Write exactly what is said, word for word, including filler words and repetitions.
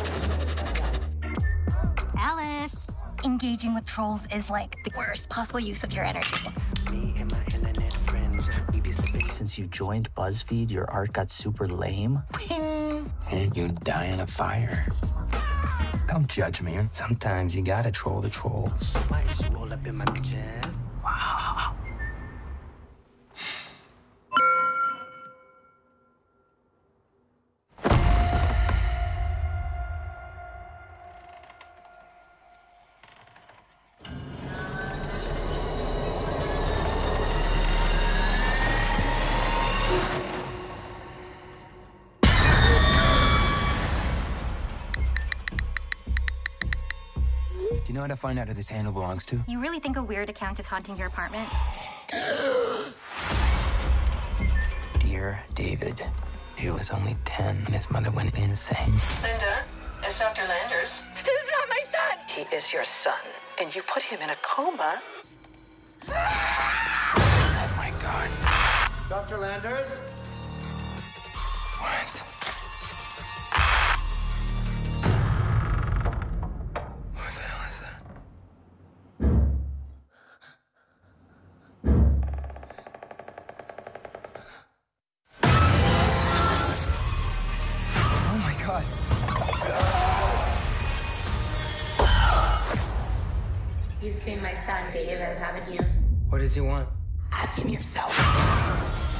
Alice, engaging with trolls is like the worst possible use of your energy. Me and my internet friends, we be slipping. Since you joined BuzzFeed, your art got super lame. And you die in a fire. Don't judge me. Sometimes you gotta troll the trolls. My issue all up in my chest. Wow. Do you know how to find out who this handle belongs to? You really think a weird account is haunting your apartment? Dear David, he was only ten when his mother went insane. Linda, it's Doctor Landers. This is not my son! He is your son, and you put him in a coma. Oh my God. Doctor Landers? What? What the hell is that? Oh my God. You've seen my son, David, haven't you? What does he want? Ask him yourself.